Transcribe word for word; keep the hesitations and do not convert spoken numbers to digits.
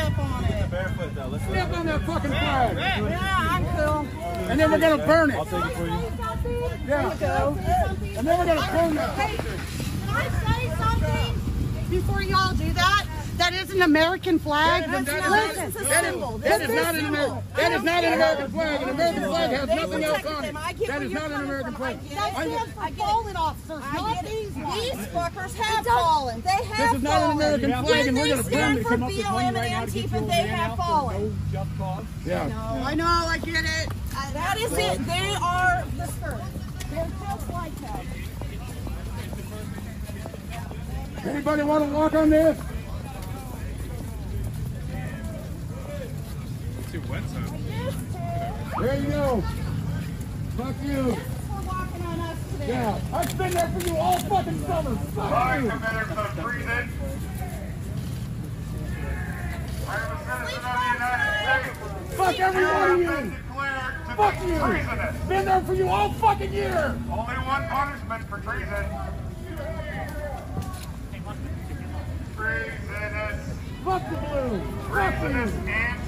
step on it. Barefoot though. Let's Step on that fucking flag. Yeah, I'm cool. And then we're gonna burn it. I'll take it for you. Yeah. And then we're gonna burn that. Hey, can I say something before y'all do that? That is an American flag. That is- that is- Listen, that is- that is, that is not an American. That is not an American flag. An American flag has nothing else on it. That is not an American flag. that stands for fallen officers, not these ones. These fuckers have fallen. They have This fallen. is not an American flag, and we're They gonna burn stand it. for Come up B with L one M right and now to get Antifa. you over They there have now. fallen. No just cause. Yeah. No, I know, I get it. That is it. They are the skirt. They're just like that. Anybody want to walk on this? Too wet, so. There you go. Fuck you. For walking on us today. Yeah. I've been there for you all fucking summer. Fuck you. Fuck every one of you. Fuck you. Been there for you all fucking year. Only one punishment for treason. Treasonous. Fuck the blue. Fuck Treasonous you. and